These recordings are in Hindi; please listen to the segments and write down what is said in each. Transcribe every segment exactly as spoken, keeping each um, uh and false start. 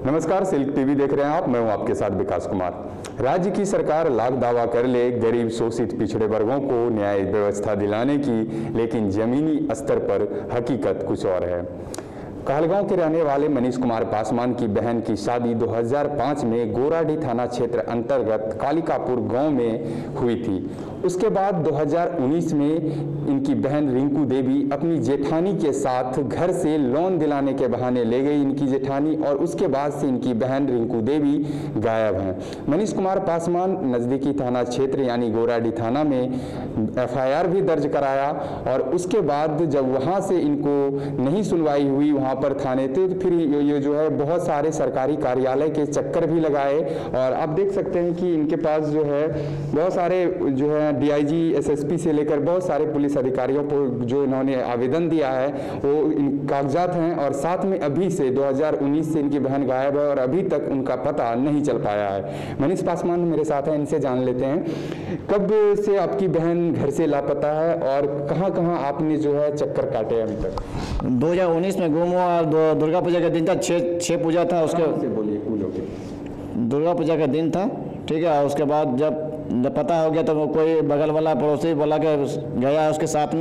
नमस्कार, सिल्क टीवी देख रहे हैं आप। मैं हूं आपके साथ विकास कुमार। राज्य की सरकार लाख दावा कर ले गरीब शोषित पिछड़े वर्गों को न्याय व्यवस्था दिलाने की, लेकिन जमीनी स्तर पर हकीकत कुछ और है। कहलगांव के रहने वाले मनीष कुमार पासवान की बहन की शादी दो हज़ार पाँच में गोराडीह थाना क्षेत्र अंतर्गत कालिकापुर गांव में हुई थी। उसके बाद दो हज़ार उन्नीस में इनकी बहन रिंकू देवी अपनी जेठानी के साथ घर से लोन दिलाने के बहाने ले गई इनकी जेठानी, और उसके बाद से इनकी बहन रिंकू देवी गायब हैं। मनीष कुमार पासवान नज़दीकी थाना क्षेत्र यानी गोराडीह थाना में एफ आई आर भी दर्ज कराया, और उसके बाद जब वहाँ से इनको नहीं सुनवाई हुई वहाँ पर थाने थे, तो फिर ये जो है बहुत सारे सरकारी कार्यालय के चक्कर भी लगाए। और आप देख सकते हैं कि इनके पास जो है बहुत सारे जो है D I G, S S P से लेकर बहुत सारे पुलिस अधिकारियों को जो इन्होंने आवेदन दिया है वो इन कागजात हैं। और साथ में अभी से दो हज़ार उन्नीस से इनकी बहन गायब है और अभी तक उनका पता नहीं चल पाया है। मनीष पासवान मेरे साथ हैं, इनसे जान लेते हैं कब से आपकी बहन घर से लापता है और कहाँ कहाँ आपने जो है चक्कर काटे अभी तक। दो हज़ार उन्नीस में गुम हुआ, दुर्गा पूजा का दिन था, छः छः पूजा था उसके से बोलिए कूल होके। दुर्गा पूजा का दिन था, ठीक है। उसके बाद जब जब पता हो गया तो वो कोई बगल वाला पड़ोसी बोला कि गया उसके साथ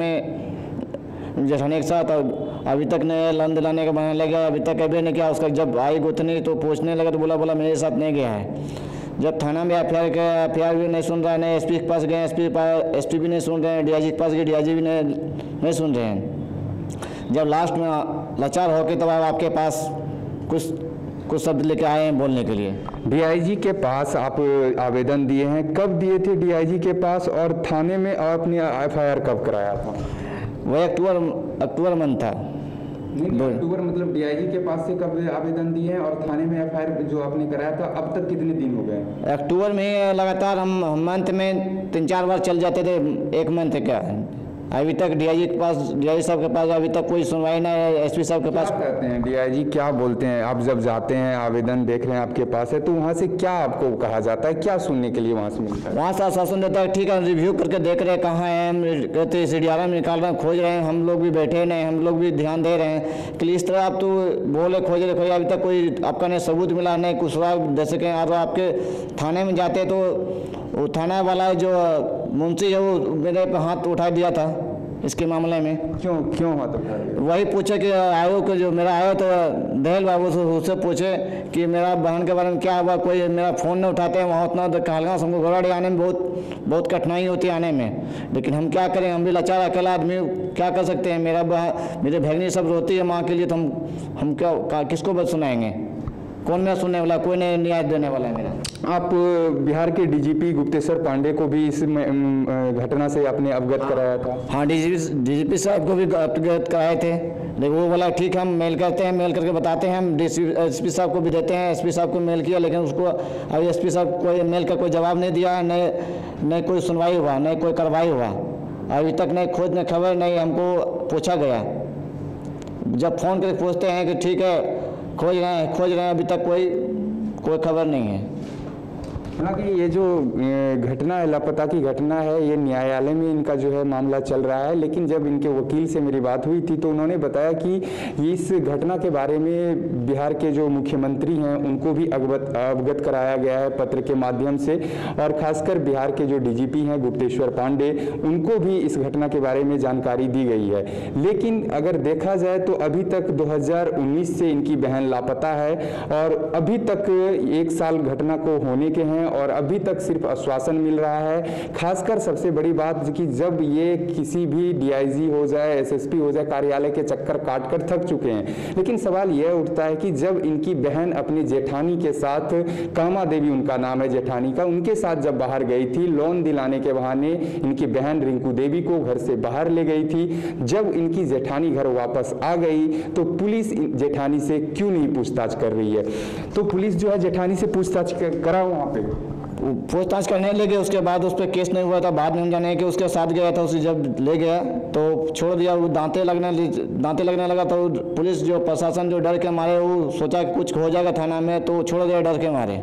में जेठानी के साथ, और अभी तक नहीं लोन दिलाने का बहाने ले गया, अभी तक कभी नहीं किया। उसका जब आई गुथनी तो पूछने लगा तो बोला बोला मेरे साथ नहीं गया है। जब थाना में एफ आई आर किया, एफ आई आर भी नहीं सुन रहा है, नहीं एस पी के पास गए, एस पी एस पी भी नहीं सुन रहे हैं, डी आई जी के पास गए, डी आई जी भी नहीं नहीं सुन रहे हैं। जब लास्ट में लाचार होकर तब आपके पास कुछ कुछ शब्द लेके आए हैं बोलने के लिए। डी आई जी के पास आप आवेदन दिए हैं, कब दिए थे डी आई जी के पास, और थाने में आपने एफ आई आर कब कराया था? वह अक्टूबर अक्टूबर मंथ था। अक्टूबर मतलब डी आई जी के पास से कब आवेदन दिए हैं और थाने में एफ आई आर जो आपने कराया था अब तक कितने दिन हो गए? अक्टूबर में लगातार हम मंथ में तीन चार बार चल जाते थे, एक मंथ का। अभी तक डी आई जी के पास, डी आई जी साहब के पास अभी तक कोई सुनवाई नहीं है। एस पी साहब के पास कहते हैं डी आई जी क्या बोलते हैं? आप जब जाते हैं आवेदन देख रहे हैं आपके पास है तो वहाँ से क्या आपको कहा जाता है, क्या सुनने के लिए वहाँ से मिलता है? वहाँ से आश्वासन देता है ठीक है रिव्यू करके देख रहे हैं कहाँ हैं, हम कहते सी डी आर में निकाल रहे हैं, खोज रहे हैं, हम लोग भी बैठे नहीं, हम लोग भी ध्यान दे रहे हैं कि इस तरह आप तो बोले खोज रहे खोज अभी तक कोई आपका नहीं सबूत मिला, नहीं कुछ जैसे कि आप आपके थाने में जाते तो वो थाना वाला जो मुंशी है वो मेरे पे हाथ उठा दिया था इसके मामले में। क्यों क्यों हाथ उठा दिया? वही पूछे कि आयो के जो मेरा आयो तो दहेल बाबू से उससे पूछे कि मेरा बहन के बारे में क्या हुआ, कोई मेरा फ़ोन नहीं उठाते हैं। वहाँ उतना कहलगांव से हमको गोराडीह आने में बहुत बहुत कठिनाई होती है आने में, लेकिन हम क्या करें, हम भी लाचार अकेला आदमी क्या कर सकते हैं। मेरा मेरे बहनी सब रोती है माँ के लिए, तो हम हम क्या किसको बस सुनाएंगे, कौन मेरा सुनने वाला, कोई नहीं न्याय देने वाला है मेरा। आप बिहार के D G P Gupteshwar Pandey को भी इस घटना से आपने अवगत कराया था? हाँ, डी जी पी साहब को भी अवगत कराए थे, लेकिन वो बोला ठीक है हम मेल करते हैं, मेल करके बताते हैं, हम डी एस पी साहब को भी देते हैं। एस पी साहब को मेल किया लेकिन उसको अभी एस पी साहब कोई मेल का कोई जवाब नहीं दिया, नहीं नहीं कोई सुनवाई हुआ, नहीं कोई कार्रवाई हुआ अभी तक, नहीं खोज नहीं खबर, नहीं हमको पूछा गया। जब फ़ोन करके पूछते हैं कि ठीक है खोज रहे हैं खोज रहे हैं अभी तक कोई कोई खबर नहीं है। हालांकि ये जो घटना है, लापता की घटना है, ये न्यायालय में इनका जो है मामला चल रहा है, लेकिन जब इनके वकील से मेरी बात हुई थी तो उन्होंने बताया कि इस घटना के बारे में बिहार के जो मुख्यमंत्री हैं उनको भी अवगत अवगत कराया गया है पत्र के माध्यम से, और खासकर बिहार के जो डी जी पी हैं गुप्तेश्वर पांडे उनको भी इस घटना के बारे में जानकारी दी गई है। लेकिन अगर देखा जाए तो अभी तक दो हज़ार उन्नीस से इनकी बहन लापता है और अभी तक एक साल घटना को होने के हैं और अभी तक सिर्फ आश्वासन मिल रहा है। खासकर सबसे बड़ी बात कि जब ये किसी भी डी आई जी हो जाए, एस एस पी हो जाए, कार्यालय के चक्कर काटकर थक चुके हैं, लेकिन सवाल यह उठता है कि जब इनकी बहन अपनी जेठानी के साथ, कामा देवी उनका नाम है जेठानी का, उनके साथ जब बाहर गई थी लोन दिलाने के बहाने, इनकी बहन रिंकू देवी को घर से बाहर ले गई थी। जब इनकी जेठानी घर वापस आ गई तो पुलिस जेठानी से क्यों नहीं पूछताछ कर रही है? तो पुलिस जो है जेठानी से पूछताछ करा वहाँ पे, पूछताछ करने लगे, उसके बाद उस पर केस नहीं हुआ था। बाद में हम जाने कि उसके साथ गया था, उसे जब ले गया तो छोड़ दिया। वो दांते लगने दांते लगने लगा तो पुलिस जो प्रशासन जो डर के मारे वो सोचा कि कुछ हो जाएगा थाना में, तो छोड़ दिया डर के मारे,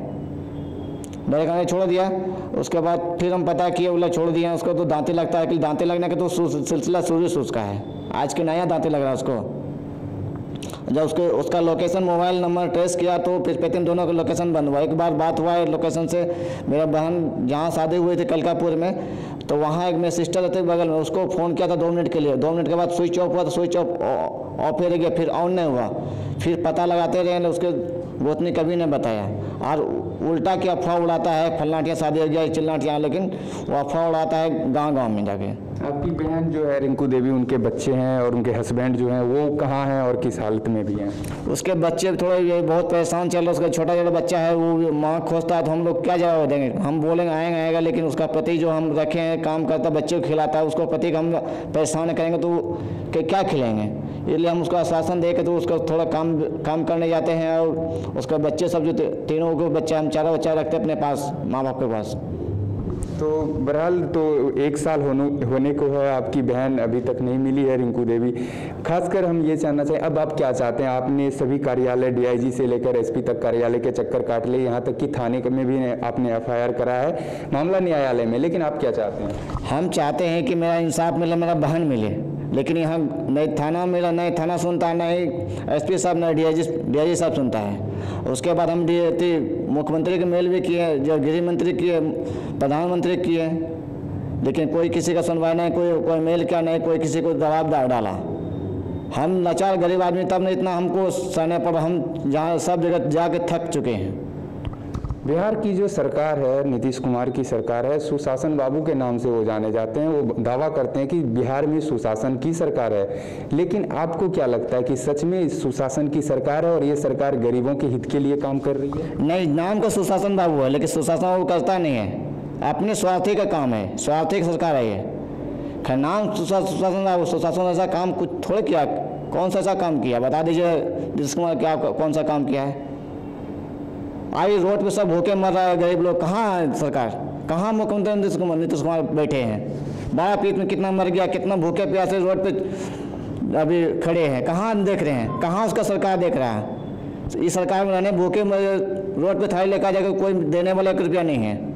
डर के मारे छोड़ दिया। उसके बाद फिर हम पता किए बोला छोड़ दिया उसको, तो दांते लगता है कि दांते लगने का तो सिलसिला शुरू से उसका है, आज के नया दांते लग रहा है उसको। जब उसके उसका लोकेशन मोबाइल नंबर ट्रेस किया तो फिर पेटीएम दोनों का लोकेशन बंद हुआ। एक बार बात हुआ है लोकेशन से, मेरा बहन जहाँ शादी हुई थी कलकापुर में, तो वहाँ एक मेरे सिस्टर रहते बगल में, उसको फ़ोन किया था दो मिनट के लिए, दो मिनट के बाद स्विच ऑफ हुआ तो स्विच ऑफ ऑफ ही रह गया, फिर ऑन नहीं हुआ। फिर पता लगाते रहे, उसके गोतनी कभी नहीं बताया, और उल्टा की अफवाह उड़ाता है फलनाटिया शादी हो गया चिल्लाटिया, लेकिन वो अफवाह उड़ाता है गांव गांव में जाके। आपकी बहन जो है रिंकू देवी, उनके बच्चे हैं और उनके हस्बैंड जो हैं वो कहाँ हैं और किस हालत में भी हैं? उसके बच्चे थोड़े ये बहुत परेशान चल रहे, उसका छोटा छोटा बच्चा है वो माँ खोजता है, तो हम लोग क्या जवाब देंगे? हम बोलेंगे आएंगे आएगा, लेकिन उसका पति जो हम रखे हैं काम करता बच्चे को खिलाता है, उसको पति का हम परेशान करेंगे तो कि क्या खिलाएंगे? इसलिए हम उसको आश्वासन दे के तो उसका थोड़ा काम काम करने जाते हैं, और उसका बच्चे सब जो तीनों को बच्चा हम चारों बच्चा रखते हैं अपने पास माँ बाप के पास। तो बहरहाल तो एक साल होने होने को है, आपकी बहन अभी तक नहीं मिली है रिंकू देवी। खासकर हम ये जानना चाहिए अब आप क्या चाहते हैं? आपने सभी कार्यालय डीआईजी से लेकर एसपी तक कार्यालय के चक्कर काट लिए, यहाँ तक कि थाने में भी आपने एफआईआर करा है, मामला न्यायालय में, लेकिन आप क्या चाहते हैं? हम चाहते हैं कि मेरा इंसाफ मिले, मेरा बहन मिले, लेकिन यहाँ नहीं थाना मिला, नहीं थाना सुनता है, नहीं एसपी साहब, नहीं डीआईजी डीआईजी साहब सुनता है। उसके बाद हम डी मुख्यमंत्री के मेल भी किए, जो गृह मंत्री किए, प्रधानमंत्री किए, लेकिन कोई किसी का सुनवाई नहीं, कोई कोई मेल किया नहीं, कोई किसी को दबाव डाला। हम लाचार गरीब आदमी, तब नहीं इतना हमको सहने पर, हम जहाँ सब जगह जाके थक चुके हैं। बिहार की जो सरकार है, नीतीश कुमार की सरकार है, सुशासन बाबू के नाम से वो जाने जाते हैं। वो दावा करते हैं कि बिहार में सुशासन की सरकार है, लेकिन आपको क्या लगता है कि सच में सुशासन की सरकार है और ये सरकार गरीबों के हित के लिए काम कर रही है? नहीं, नाम का सुशासन बाबू है, लेकिन सुशासन बाबू करता नहीं है, अपने स्वार्थी का काम है, स्वार्थी की सरकार है ये। खैर नाम सुशासन बाबू, सुशासन ऐसा काम कुछ थोड़े किया, कौन सा ऐसा काम किया बता दीजिए नीतीश कुमार, क्या कौन सा काम किया है? आई रोड पे सब भूखे मर रहा है गरीब लोग, कहाँ है सरकार? कहाँ मुख्यमंत्री नीतीश कुमार नीतीश कुमार बैठे हैं? बारह पीत में कितना मर गया, कितना भूखे प्यासे रोड पे अभी खड़े हैं, कहाँ देख रहे हैं? कहाँ उसका सरकार देख रहा है? इस सरकार में रहने भूखे रोड पे थाली लेकर जाकर कोई देने वाला एक रुपया नहीं है।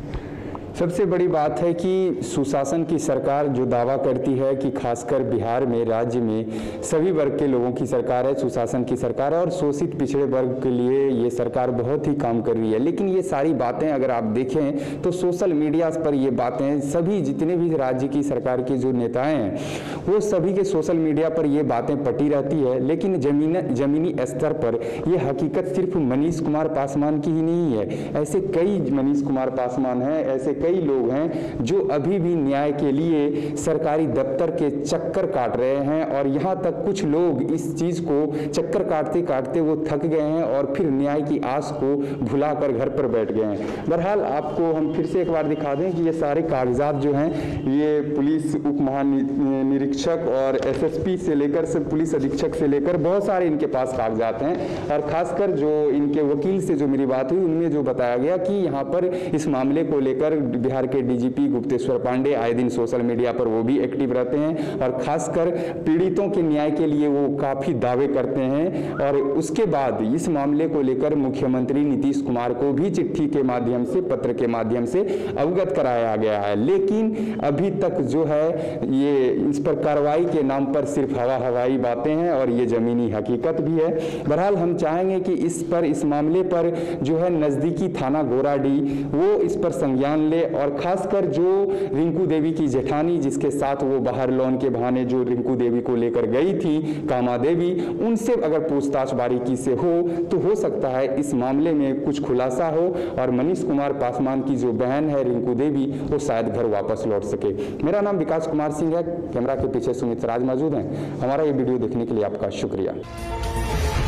सबसे बड़ी बात है कि सुशासन की सरकार जो दावा करती है कि खासकर बिहार में, राज्य में सभी वर्ग के लोगों की सरकार है, सुशासन की सरकार है और शोषित पिछड़े वर्ग के लिए ये सरकार बहुत ही काम कर रही है। लेकिन ये सारी बातें अगर आप देखें तो सोशल मीडिया पर ये बातें, सभी जितने भी राज्य की सरकार के जो नेताएं हैं वो सभी के सोशल मीडिया पर ये बातें पटी रहती है, लेकिन जमीन जमीनी स्तर पर ये हकीकत सिर्फ मनीष कुमार पासवान की ही नहीं है। ऐसे कई मनीष कुमार पासवान हैं, ऐसे कई लोग हैं जो अभी भी न्याय के लिए सरकारी दफ्तर के चक्कर काट रहे हैं, और यहाँ तक कुछ लोग इस चीज को चक्कर काटते काटते वो थक गए हैं और फिर न्याय की आस को भुलाकर घर पर बैठ गए हैं। बहरहाल आपको हम फिर से एक बार दिखा दें कि ये सारे कागजात जो हैं, ये पुलिस उप महानिरीक्षक और एसएसपी से लेकर से पुलिस अधीक्षक से लेकर बहुत सारे इनके पास कागजात हैं, और खासकर जो इनके वकील से जो मेरी बात हुई उनमें जो बताया गया कि यहाँ पर इस मामले को लेकर बिहार के डीजीपी गुप्तेश्वर पांडे आए दिन सोशल मीडिया पर वो भी एक्टिव रहते हैं, और खासकर पीड़ितों के न्याय के लिए वो काफी दावे करते हैं। और उसके बाद इस मामले को लेकर मुख्यमंत्री नीतीश कुमार को भी चिट्ठी के माध्यम से, पत्र के माध्यम से अवगत कराया गया है, लेकिन अभी तक जो है ये इस पर कार्रवाई के नाम पर सिर्फ हवा हवाई बातें हैं और ये जमीनी हकीकत भी है। बहरहाल हम चाहेंगे कि इस पर, इस मामले पर जो है नजदीकी थाना गोराडी वो इस पर संज्ञान ले, और खासकर जो रिंकू देवी की जेठानी जिसके साथ वो बाहर लोन के बहाने जो रिंकू देवी को लेकर गई थी, कामा देवी, उनसे अगर पूछताछ बारीकी से हो तो हो सकता है इस मामले में कुछ खुलासा हो और मनीष कुमार पासवान की जो बहन है रिंकू देवी वो शायद घर वापस लौट सके। मेरा नाम विकास कुमार सिंह है, कैमरा के पीछे सुमित राज मौजूद हैं। हमारा ये वीडियो देखने के लिए आपका शुक्रिया।